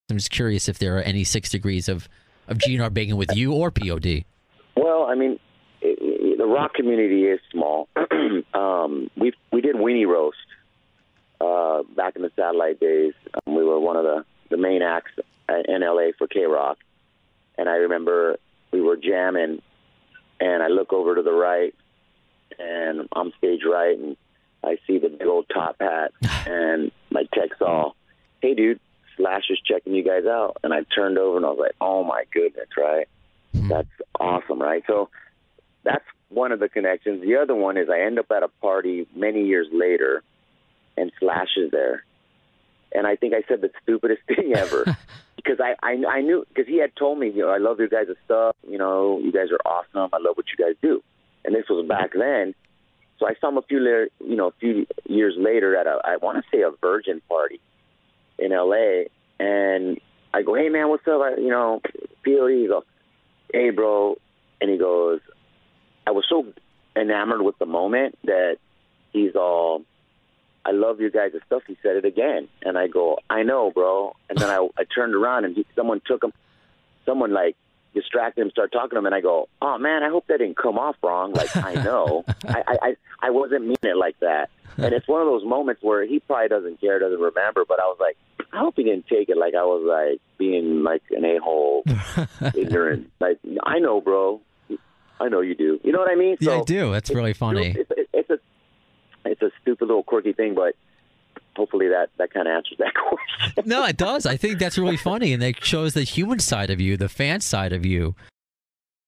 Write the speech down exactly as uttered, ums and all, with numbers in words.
I'm just curious if there are any six degrees of, of G N R bacon with you or P O D. Well, I mean, it, it, the rock community is small. um, we we did Weenie Roast uh, back in the satellite days. Um, we were one of the, the main acts in L A for K-Rock. And I remember we were jamming, and I look over to the right, and I'm stage right, and I see the big old top hat, and my text all, hey, dude, Slash is checking you guys out. And I turned over, and I was like, oh, my goodness, right? That's awesome, right? So that's one of the connections. The other one is I end up at a party many years later, and Slash is there. And I think I said the stupidest thing ever because I, I, I knew – because he had told me, you know, I love your guys' stuff. You know, you guys are awesome. I love what you guys do. And this was back then. So I saw him a few, later, you know, a few years later at a, I want to say a Virgin party in L A. And I go, hey, man, what's up? I, you know, P O D. He goes, hey, bro. And he goes, I was so enamored with the moment that he's all, I love your guys' stuff. He said it again. And I go, I know, bro. And then I, I turned around and he, someone took him, someone like distracted him, started talking to him. And I go, oh, man, I hope that didn't come off wrong. Like, I know. I, I, I, I wasn't meaning it like that. And it's one of those moments where he probably doesn't care, doesn't remember. But I was like, I hope he didn't take it like I was like being like an a-hole, ignorant. Like, I know, bro. I know you do. You know what I mean? Yeah, so I do. That's really funny. It's, it's, it's a it's a stupid little quirky thing, but hopefully that, that kind of answers that question. No, it does. I think that's really funny, and it shows the human side of you, the fan side of you.